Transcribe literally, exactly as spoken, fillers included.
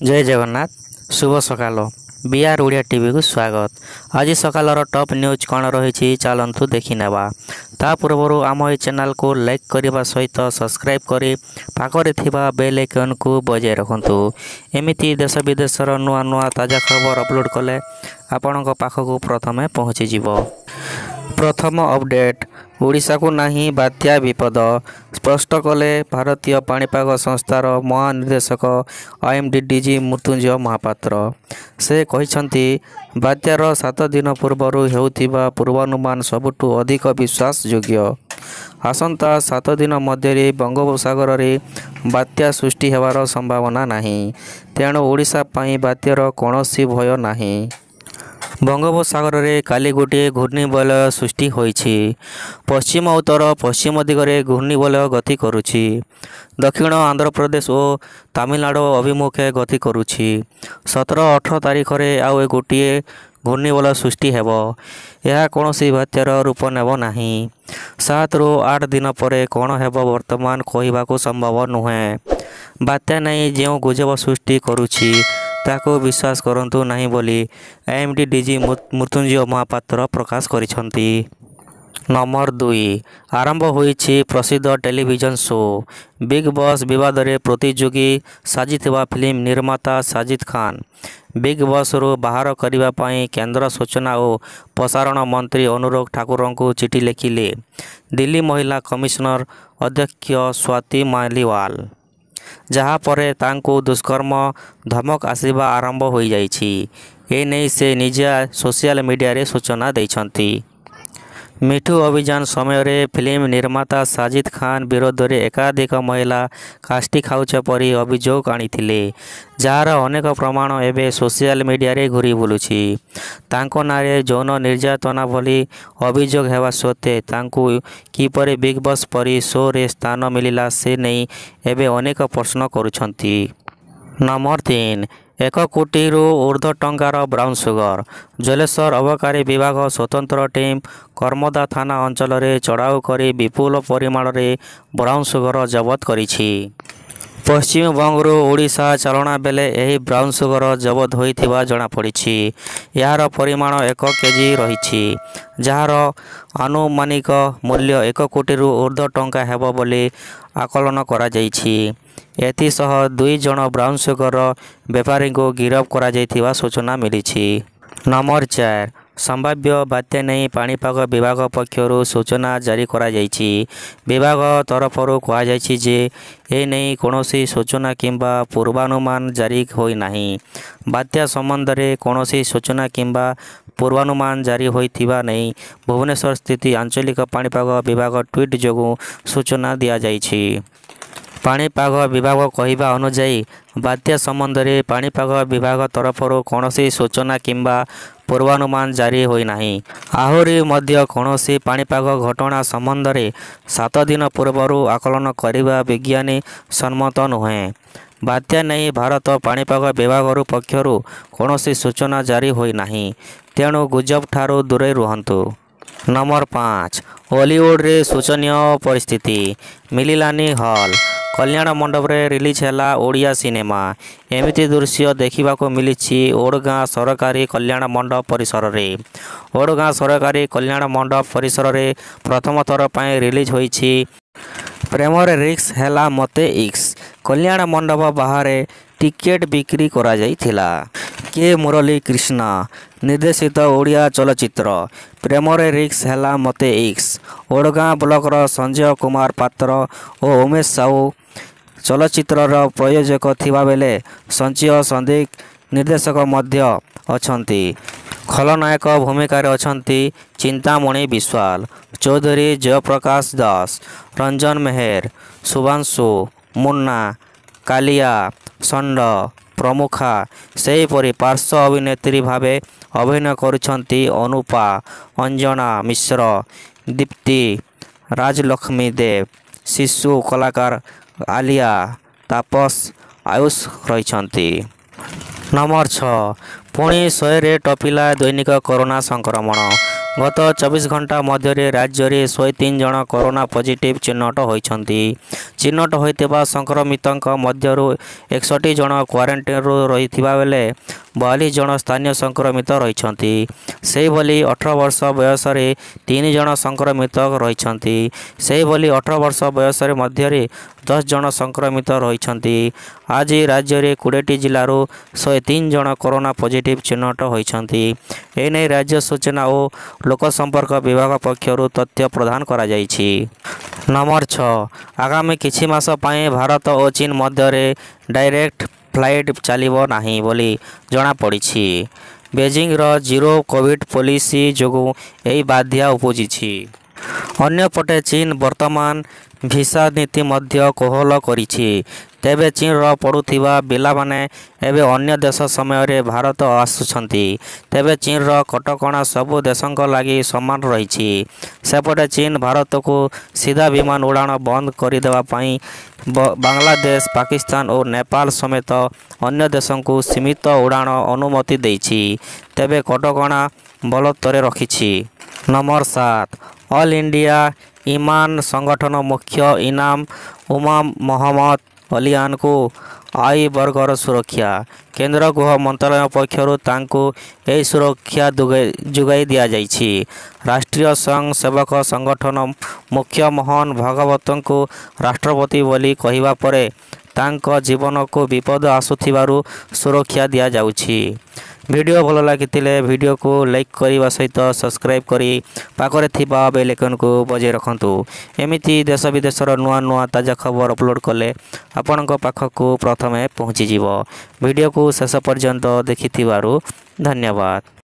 जय जगन्नाथ शुभ सकाल B R Odia TV को स्वागत। आज सकालर टॉप न्यूज कौन रही चलतु देखी नेबा। ता पूर्व आम ये चैनल को लाइक करने सहित सब्सक्राइब करी पाखरे थिबा बेल आइकन को बजाय रखंतु। एमिति देश विदेशर नुआ नुआ ताजा खबर अपलोड कले आपणक पाखक प्रथमे पहुँची जिवो। प्रथम अपडेट ओडिशा को नहीं बात्या विपद स्पष्ट कले भारतीय पाणीपाग संस्थार महानिर्देशक आईएमडी मृत्युंजय महापात्र। से कहिसंती बात्यार सात दिन पूर्वर हेउथिबा पूर्वानुमान सबुठु अधिक विश्वास योग्य। आसंता सात दिन मध्य बंगोपसागर रे बात्या सृष्टि हेबार संभावना नहीं, तेणु ओडिशा पई बात्यार कौनसी भय नहीं। बंगोपसागर रे काली गोटे घूर्णिबलय सृष्टि होईछि। पश्चिम उत्तर पश्चिम दिगरे घूर्णिबलय गति करुछि। दक्षिण आंध्र प्रदेश और तमिलनाडु अभिमुखे गति करुछि। सत्रह अठर तारीख रे आउ गोटे घूर्णिबलय सृष्टि हेब। यह कौनसी बात्यार रूप नेब नहीं। सात रु आठ दिन पर कौन हेब वर्तमान कहवाक संभव नुहे। बात्या नहीं जो गुजब सृष्टि करुछि ताको विश्वास करंतु नहीं बोली आईएमडी डीजी मृत्युंजय महापात्र प्रकाश करिसंती। नंबर दुई आरंभ होईछि प्रसिद्ध टेलीविजन शो बिग बॉस विवाद रे प्रतियोगी साजिथिबा फिल्म निर्माता साजिद खान बिग बॉस रु बाहर करिबा पई केंद्र सूचना और प्रसारण मंत्री अनुराग ठाकुर को चिठी लिखिले दिल्ली महिला कमिश्नर अध्यक्ष स्वाति मालीवाल, जहाँ परे तांको दुष्कर्म धमक आसिबा आरंभ हो जाइछि। ए नहीं से निजे सोशल मीडिया रे सूचना दैछंती। मिठू अभियान समय रे फिल्म निर्माता साजिद खान विरोध रे एकाधिक महिला काष्टी खाउछ परी अभियोग आनिथिले, जार अनेक प्रमाण एबे सोशल मीडिया रे घुरी बुलुछि। तांको नारे यौन निर्यातना भली अभियोग हेबा सत्वे तांको किपरि बिग बॉस परी शो रे स्थान मिलिला से नहीं एबे अनेक प्रश्न करुछंती। नंबर तीन एक कोटी रु ऊर्ध्व टंकार ब्राउन सुगर जलेश्वर अबकारी विभाग स्वतंत्र टीम कर्मदा थाना अंचल रे चढ़ाऊ करी विपुल परिमाण रे ब्राउन सुगर जबत करिछि। पश्चिम बंगरू ओडिशा चलना बेले यही ब्राउन सुगर जबत होइथिबा जଣା पड़िछि। यार परिमाण एक केजी रहिछि, जार आनुमानिक मूल्य एक कोटी रु ऊर्ध्व टंका हेबो बोली आकलन करा जाइछि। एथिसह दुई जन ब्राउन सुगर बेपारी को गिरफ्त करा जाइथिबा सूचना मिलिछि। नंबर चार संभाव्य बात्या नहीं पाणीपाग विभाग पक्षरु सूचना जारी करा जाइछि। विभाग तरफरु कहा जाइछि जे ए नहीं कौनसी सूचना किंबा पूर्वानुमान जारी होई नाही। बात्या संबंध रे कौनसी सूचना किंबा पूर्वानुमान जारी होइथिबा नहीं भुवनेश्वर स्थित आंचलिक पाणीपाग विभाग ट्वीट जोगु सूचना दिया जाइछि। पाणीपाग विभाग कहवा अनुजाई बात्या संबंध रे पाणीपाग विभाग तरफरु कौनसी सूचना किंबा पूर्वानुमान जारी होई नाही। आहुरी मध्य कौनसी पाणीपाग घटना संबंध रे सात दिन पूर्वरु आकलन करिबा विज्ञानी सम्मत नुहे। बात्या नहीं भारत पाणीपाग विभाग पक्षरु कौनसी सूचना जारी होई नाही, तेणु गुजब ठारू दूरे रुहंतु। नंबर पाँच हॉलीवुड रे शोचनीय परिस्थिति मिलिलानी हॉल कल्याण मंडप रे रिलीज हैला ओडिया सिनेमा। एमिति दृश्य देखा को मिली ओडगाँ सरकारी कल्याण मंडप परिसर रे। ओडगाँ सरकारी कल्याण मंडप परिसर रे प्रथम थर पर रिलीज होईछि प्रेम रे रिक्स हैला मते इक्स। कल्याण मंडप बाहर टिकेट बिक्री करा जाइथिला। के मुरली कृष्णा निर्देशित ओडिया चलचित्र प्रेम रे रिक्स हैला मते इक्स ओडगाँ ब्लॉक रो संजय कुमार पात्र और उमेश साहू चलचित्रर प्रयोजक थिबा बेले संजय संदीप निर्देशक मध्य अछंती। खलनायक भूमिका रे अछंती चिंतामणि विश्वाल, चौधरी जयप्रकाश दास, रंजन मेहर, शुभांशु, मुन्ना, कालिया, षंड प्रमुखा सेहीपरि पार्श्व अभिनेत्री भावे अभिनय करुछंती अनुपा, अंजना मिश्र, दीप्ति, राजलक्ष्मी देव, शिशु कलाकार आलिया, तापस, आयुष रहिछंती। नंबर छः पुणी शहे रे टपिला दैनिक कोरोना संक्रमण गत चौबीस घंटा मध्य राज्य शहे तीन जन कोरोना पॉजिटिव चिन्हट होती। चिन्हट होता संक्रमित मध्य एकसठ जन क्वारंटाइन रही बेले बयालीस जन स्थानीय संक्रमित रही। से भली अठारह वर्ष बयस तीन जन संक्रमित रही। से भली अठारह वर्ष बयस मध्य दस जन संक्रमित रही। आज राज्य में कोड़े जिलूर शहे तीन जन कोरोना पॉजिटिव चिन्हट होती। एने राज्य सूचना और लोक संपर्क विभाग पक्षर तथ्य प्रदान करा जायछि। नंबर छह आगामी किछि मास पई भारत और चीन मध्य डायरेक्ट फ्लाइट चलिबो नाही बोली जना पड़िछि। बेजिंग रो जीरो कोविड पॉलिसी जोगु एही बाध्य उपजिछि। अन्यपटे चीन वर्तमान भिसा नीति मध्य कोहल करिछि। तेबे चीन रो पड़ुथिबा बिला माने एबे अन्य देश समय रे भारत आसुछंती। तेबे चीन रो कटकणा सबु देशंक लागि समान रहिछि। सेपटे चीन भारत को सीधा विमान उड़ान बंद करदेवा पाई बांग्लादेश पाकिस्तान और नेपाल समेत अन्य देशों को सीमित उड़ान अनुमति देछि। तेबे कटकणा बलत्तरे रखिछि। नंबर सात ऑल इंडिया ईमान संगठन मुख्य इनाम उमा मोहम्मद अलियान को आई वर्गर सुरक्षा। केंद्र गृह मंत्रालय पक्षर तांको एही सुरक्षा जुगाई दिया जाइछि। राष्ट्रीय स्वयं सेवक संगठन मुख्य मोहन भागवत को राष्ट्रपति बोली कहिबा परे तांको जीवन को विपद आसुथिबारु सुरक्षा दिया जाउछि। वीडियो भल लगी वीडियो को लाइक करने सहित सब्सक्राइब करी पाखरे थिबा बेल आइकन को बजाय रखंतु। एमिति देश विदेशर नुआ नुआ ताजा खबर अपलोड कले आपणक पाखक प्रथमे पहुँची। वीडियो को शेष पर्यंत देखिथिबारु धन्यवाद।